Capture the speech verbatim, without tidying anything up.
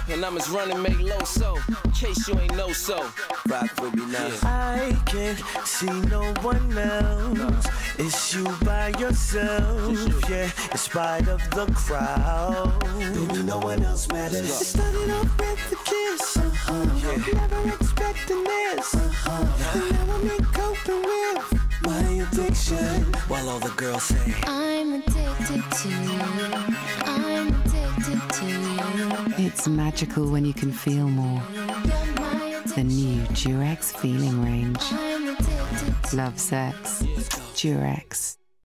and I'm as running mate low so, in case you ain't know so. Rock with me now. I can't see no one else. No. It's you by yourself, you. Yeah, in spite of the crowd. Baby, no one else matters. It started off with the kiss, uh-huh. Yeah. Never expecting this, uh-huh. And now I'm in coping with my addiction. While all the girls say, I'm addicted to you, I'm addicted to you. It's magical when you can feel more. The new Durex feeling range. Love sex. Durex.